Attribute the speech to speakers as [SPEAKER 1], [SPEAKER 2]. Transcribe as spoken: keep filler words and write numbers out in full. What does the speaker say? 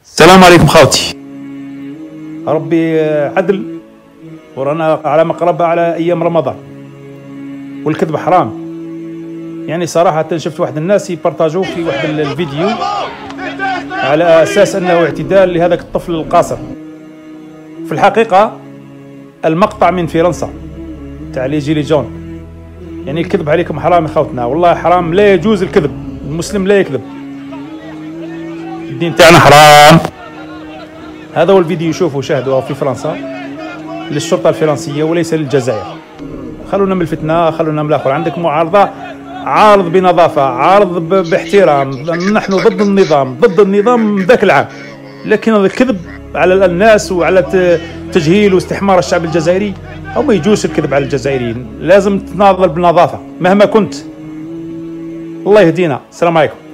[SPEAKER 1] السلام عليكم خاوتي. ربي عدل ورانا على مقربة على أيام رمضان، والكذب حرام. يعني صراحة شفت واحد الناس يبارطاجوا في واحد الفيديو على أساس أنه اعتداء لهذاك الطفل القاصر. في الحقيقة المقطع من فرنسا تاع لي جيلي جون. يعني الكذب عليكم حرام يا خوتنا، والله حرام، لا يجوز الكذب، المسلم لا يكذب، الدين تاعنا حرام. هذا هو الفيديو، شوفوا شاهدوه في فرنسا للشرطة الفرنسية وليس للجزائر. خلونا من الفتنة، خلونا من الآخر. عندك معارضة، عارض بنظافة، عارض باحترام. نحن ضد النظام، ضد النظام ذاك العام، لكن الكذب على الناس وعلى تجهيل واستحمار الشعب الجزائري أو ما يجوز الكذب على الجزائريين. لازم تناضل بنظافة مهما كنت. الله يهدينا. السلام عليكم.